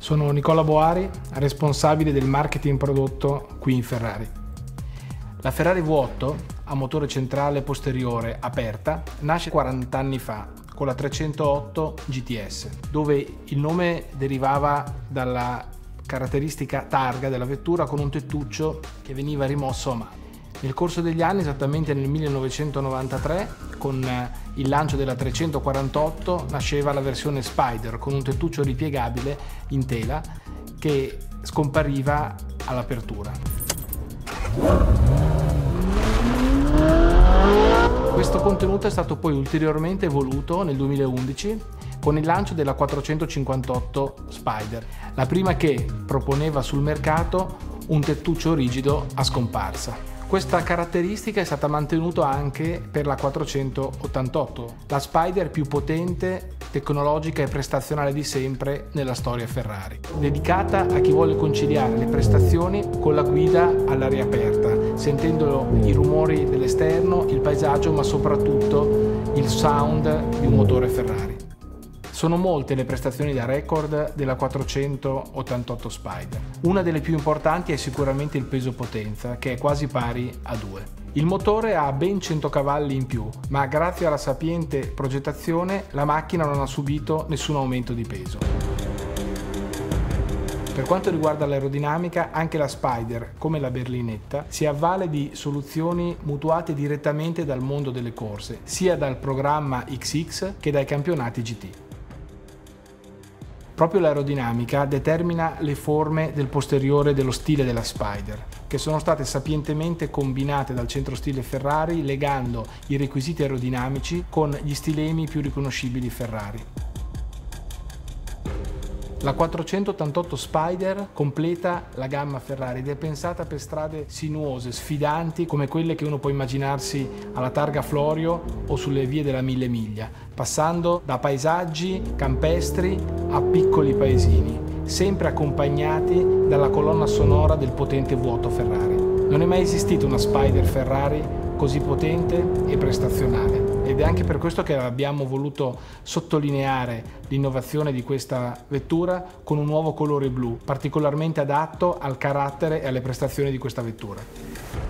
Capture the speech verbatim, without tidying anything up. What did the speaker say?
Sono Nicola Boari, responsabile del marketing prodotto qui in Ferrari. La Ferrari V otto a motore centrale posteriore aperta nasce quaranta anni fa con la trecentootto G T S, dove il nome derivava dalla caratteristica targa della vettura con un tettuccio che veniva rimosso a mano. Nel corso degli anni, esattamente nel millenovecentonovantatré, con il lancio della trecentoquarantotto, nasceva la versione Spider con un tettuccio ripiegabile in tela che scompariva all'apertura. Questo contenuto è stato poi ulteriormente evoluto nel duemilaundici con il lancio della quattrocentocinquantotto Spider, la prima che proponeva sul mercato un tettuccio rigido a scomparsa. Questa caratteristica è stata mantenuta anche per la quattrocentottantotto, la Spider più potente, tecnologica e prestazionale di sempre nella storia Ferrari, dedicata a chi vuole conciliare le prestazioni con la guida all'aria aperta, sentendo i rumori dell'esterno, il paesaggio, ma soprattutto il sound di un motore Ferrari. Sono molte le prestazioni da record della quattrocentottantotto Spider. Una delle più importanti è sicuramente il peso-potenza, che è quasi pari a due. Il motore ha ben cento cavalli in più, ma grazie alla sapiente progettazione la macchina non ha subito nessun aumento di peso. Per quanto riguarda l'aerodinamica, anche la Spider, come la berlinetta, si avvale di soluzioni mutuate direttamente dal mondo delle corse, sia dal programma X X che dai campionati G T. Proprio l'aerodinamica determina le forme del posteriore dello stile della Spider, che sono state sapientemente combinate dal centro stile Ferrari, legando i requisiti aerodinamici con gli stilemi più riconoscibili Ferrari. La quattrocentottantotto Spider completa la gamma Ferrari ed è pensata per strade sinuose, sfidanti, come quelle che uno può immaginarsi alla targa Florio o sulle vie della Mille Miglia, passando da paesaggi campestri a piccoli paesini, sempre accompagnati dalla colonna sonora del potente V otto Ferrari. Non è mai esistita una Spider Ferrari così potente e prestazionale, ed è anche per questo che abbiamo voluto sottolineare l'innovazione di questa vettura con un nuovo colore blu, particolarmente adatto al carattere e alle prestazioni di questa vettura.